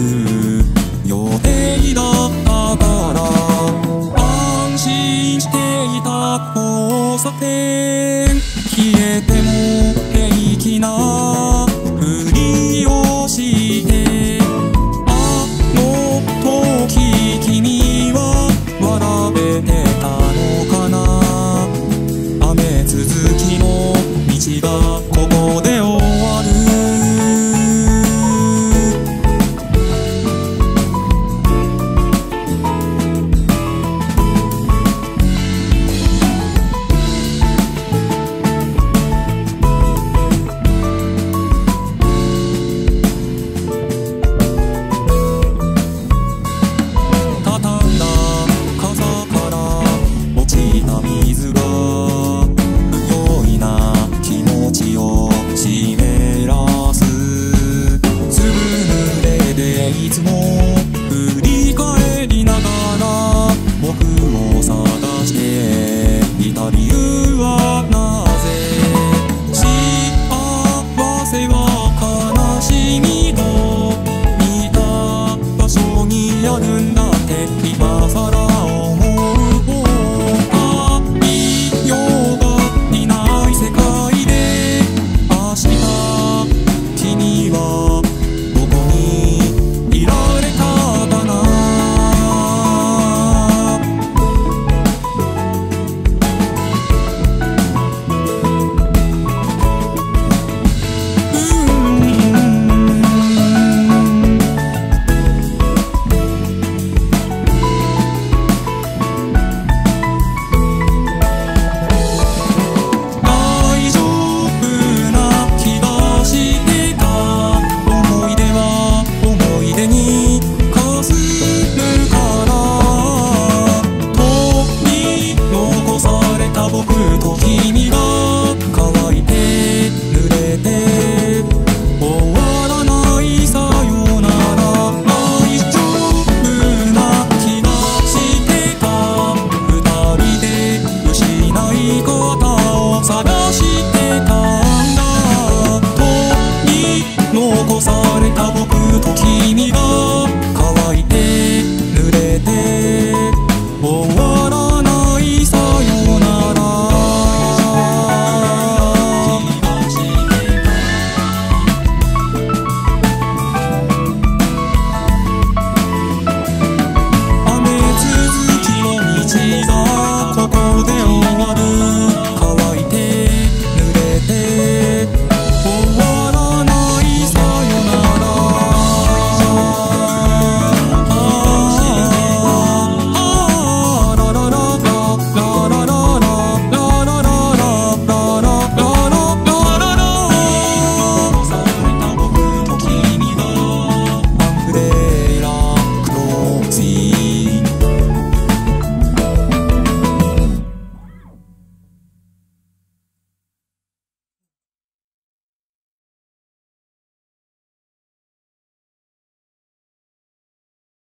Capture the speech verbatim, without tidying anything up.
予定だったから安心していた交差点、消えても平気なふりをしてあの時君は笑えてたのかな。雨続きの道がここで終わる。畳んだ傘から落ちた水が不用意な気持ちを湿らす。ずぶ濡れでいつも振り返りながら僕を探していた理由